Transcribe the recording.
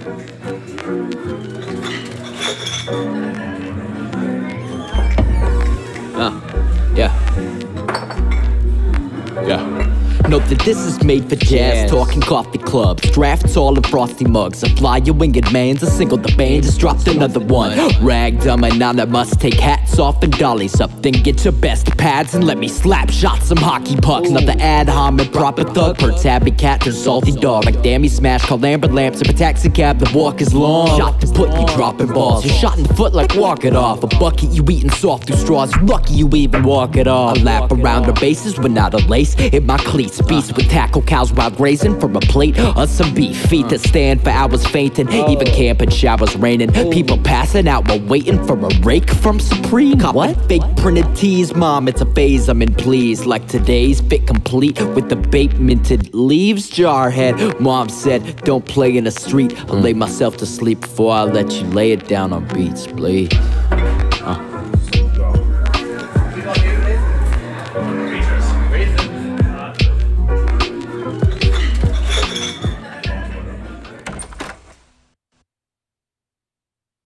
Know that this is made for jazz, talking coffee clubs, drafts all in frosty mugs. A flyer winged man's a single, the band just dropped another one. Ragdom anonymous, take hats off and dollies up. Then get your best pads and let me slap shot some hockey pucks. Another ad homid, proper thug, per Tabby Cat to salty dog. Like damn he smashed, call amber lamps of a taxi cab, the walk is long. Shot to put you dropping balls, you're shot in the foot like walk it off. A bucket you eating soft through straws, you're lucky you even walk it off. I lap around the bases without a lace, hit my cleats. Beast with tackle cows wild grazing from a plate of some beef. Feet that stand for hours fainting, even camping showers raining. People passing out while waiting for a rake from Supreme. What? Fake printed tees, mom, it's a phase I'm in, please. Like today's fit complete with the baked minted leaves. Jarhead, mom said, don't play in the street. I'll lay myself to sleep before I let you lay it down on beats, please.